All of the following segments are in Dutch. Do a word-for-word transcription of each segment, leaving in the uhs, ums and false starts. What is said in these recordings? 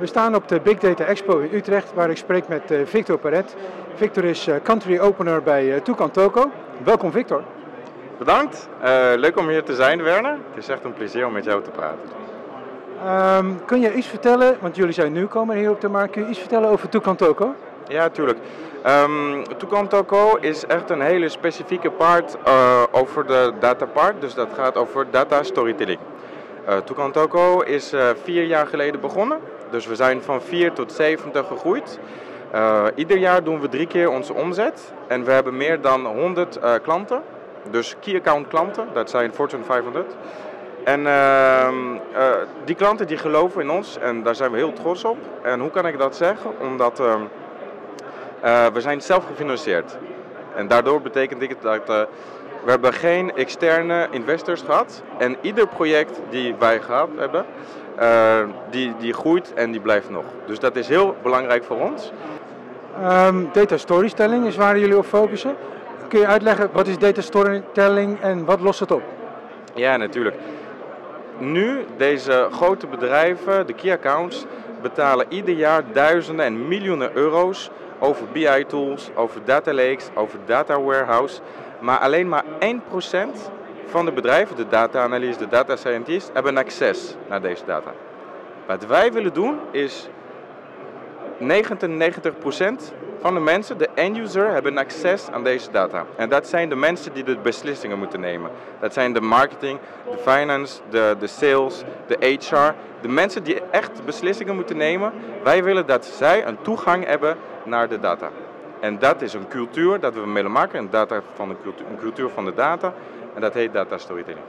We staan op de Big Data Expo in Utrecht, waar ik spreek met uh, Victor Perret. Victor is uh, country opener bij uh, Toucan Toco. Welkom Victor. Bedankt. Uh, leuk om hier te zijn, Werner. Het is echt een plezier om met jou te praten. Um, kun je iets vertellen, want jullie zijn nieuwkomer hier op de markt, kun je iets vertellen over Toucan Toco? Ja, tuurlijk. Um, Toucan Toco is echt een hele specifieke part uh, over de data part, dus dat gaat over data storytelling. Uh, Toucan Toco is uh, vier jaar geleden begonnen, dus we zijn van vier tot zeventig gegroeid. Uh, ieder jaar doen we drie keer onze omzet en we hebben meer dan honderd uh, klanten, dus key account klanten, dat zijn Fortune vijfhonderd. En uh, uh, die klanten die geloven in ons en daar zijn we heel trots op. En hoe kan ik dat zeggen? Omdat uh, uh, we zijn zelf gefinancierd. En daardoor betekent dit dat uh, we hebben geen externe investors gehad. En ieder project die wij gehad hebben, uh, die, die groeit en die blijft nog. Dus dat is heel belangrijk voor ons. Um, data storytelling is waar jullie op focussen. Kun je uitleggen wat is data storytelling en wat lost het op? Ja, natuurlijk. Nu, deze grote bedrijven, de key accounts, betalen ieder jaar duizenden en miljoenen euro's over B I-tools, over data lakes, over data warehouse. Maar alleen maar één procent van de bedrijven, de data analyst, de data scientist, hebben access naar deze data. Wat wij willen doen is negenennegentig procent van de mensen, de end-user, hebben access aan deze data. En dat zijn de mensen die de beslissingen moeten nemen. Dat zijn de marketing, de finance, de, de sales, de H R. De mensen die echt beslissingen moeten nemen. Wij willen dat zij een toegang hebben naar de data. En dat is een cultuur dat we willen maken, een, data van de cultuur, een cultuur van de data. En dat heet data storytelling.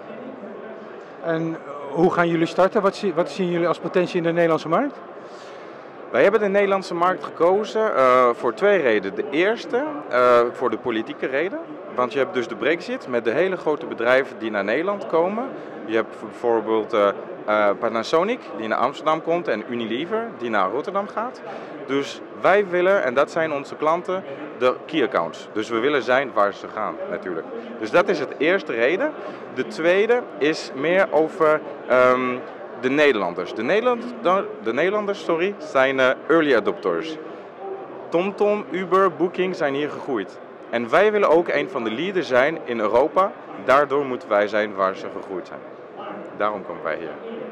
En hoe gaan jullie starten? Wat, zie, wat zien jullie als potentie in de Nederlandse markt? Wij hebben de Nederlandse markt gekozen uh, voor twee redenen. De eerste, uh, voor de politieke reden. Want je hebt dus de Brexit met de hele grote bedrijven die naar Nederland komen. Je hebt bijvoorbeeld uh, uh, Panasonic die naar Amsterdam komt en Unilever die naar Rotterdam gaat. Dus wij willen, en dat zijn onze klanten, de key accounts. Dus we willen zijn waar ze gaan natuurlijk. Dus dat is het eerste reden. De tweede is meer over Um, de Nederlanders. De Nederlanders, de Nederlanders sorry, zijn uh, early adopters. TomTom, Uber, Booking zijn hier gegroeid. En wij willen ook een van de leaders zijn in Europa. Daardoor moeten wij zijn waar ze gegroeid zijn. Daarom komen wij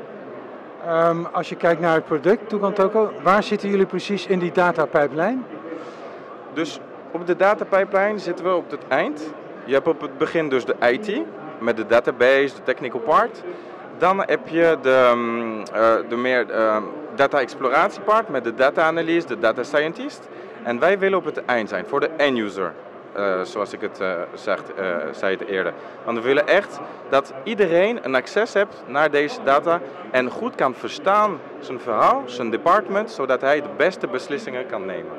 hier. Um, als je kijkt naar het product, Toucan Toco, waar zitten jullie precies in die datapipeline? Dus op de datapipeline zitten we op het eind. Je hebt op het begin dus de I T, met de database, de technical part. Dan heb je de, uh, de meer uh, data-exploratie part met de data analyst, de data scientist. En wij willen op het eind zijn, voor de end-user, uh, zoals ik het uh, zegt, uh, zei het eerder. Want we willen echt dat iedereen een access heeft naar deze data en goed kan verstaan zijn verhaal, zijn department, zodat hij de beste beslissingen kan nemen.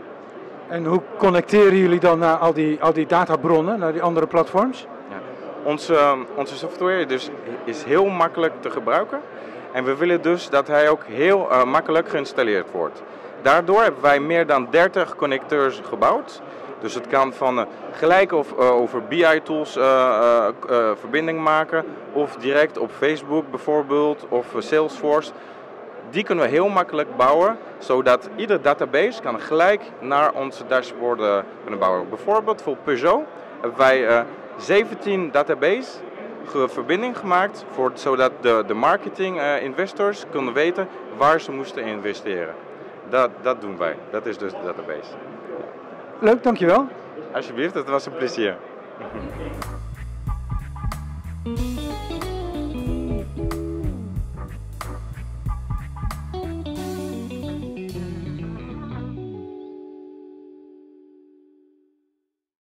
En hoe connecteren jullie dan naar al die, al die databronnen, naar die andere platforms? Onze, onze software dus is heel makkelijk te gebruiken en we willen dus dat hij ook heel uh, makkelijk geïnstalleerd wordt. Daardoor hebben wij meer dan dertig connecteurs gebouwd. Dus het kan van uh, gelijk of, uh, over B I-tools uh, uh, uh, verbinding maken of direct op Facebook bijvoorbeeld of uh, Salesforce. Die kunnen we heel makkelijk bouwen, zodat ieder database kan gelijk naar onze dashboard uh, kunnen bouwen. Bijvoorbeeld voor Peugeot hebben wij uh, zeventien database verbinding gemaakt, voor, zodat de, de marketing uh, investors kunnen weten waar ze moesten investeren. Dat, dat doen wij. Dat is dus de database. Leuk, dankjewel. Alsjeblieft, het was een plezier.